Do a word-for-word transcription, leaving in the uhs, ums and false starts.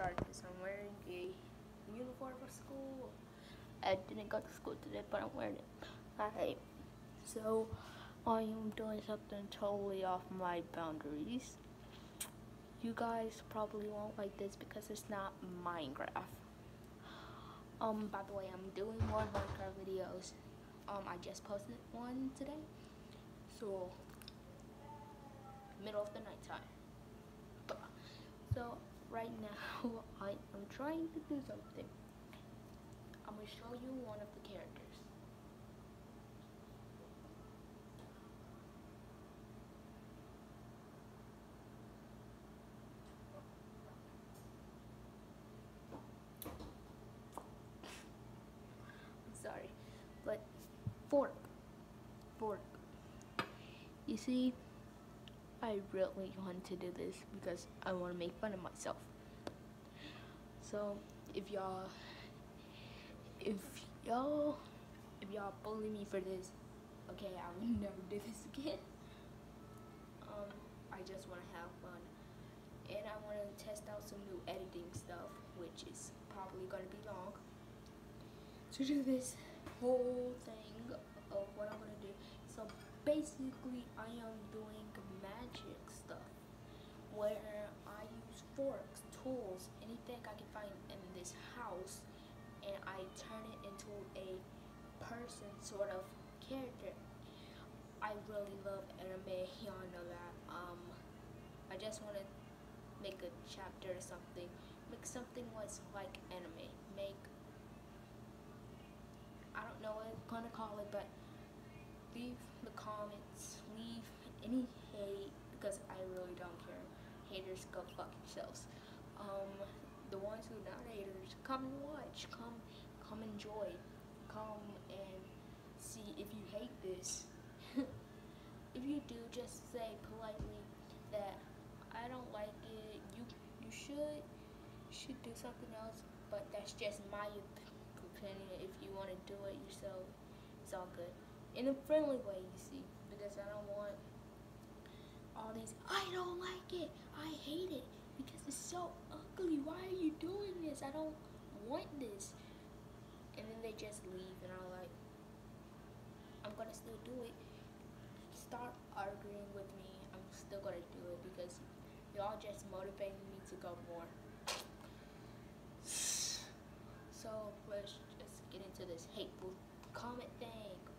start this. I'm wearing a uniform for school. I didn't go to school today, but I'm wearing it. Alright, so I am doing something totally off my boundaries. You guys probably won't like this because it's not Minecraft. Um, by the way, I'm doing more Minecraft videos. Um, I just posted one today. So, middle of the night time. So, right now, I am trying to do something. I'm going to show you one of the characters. I'm sorry, but fork, fork. You see, I really want to do this because I want to make fun of myself. So, if y'all, if y'all, if y'all bully me for this, okay, I will never do this again. Um, I just want to have fun. And I want to test out some new editing stuff, which is probably going to be long, to do this whole thing of what I'm going to do. So basically, I am doing magic stuff, where I use forks, tools, anything I can find in this house, and I turn it into a person sort of character. I really love anime, y'all know that. Um, I just want to make a chapter or something, make something what's like anime, make, I don't know what I'm gonna call it, but leave the comments, leave any hate, because I really don't care. Haters, go fuck yourselves. Um, the ones who are not haters, come and watch, come, come enjoy, come and see if you hate this. If you do, just say politely that I don't like it. You you should should do something else, but that's just my opinion. If you want to do it yourself, it's all good. In a friendly way, you see, because I don't want all these, I don't like it, I hate it, because it's so ugly, why are you doing this, I don't want this. And then they just leave, and I'm like, I'm gonna still do it. Start arguing with me, I'm still gonna do it, because y'all just motivating me to go more. So let's just get into this hateful comment thing.